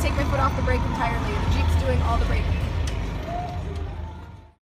take my foot off the brake entirely. The Jeep's doing all the braking.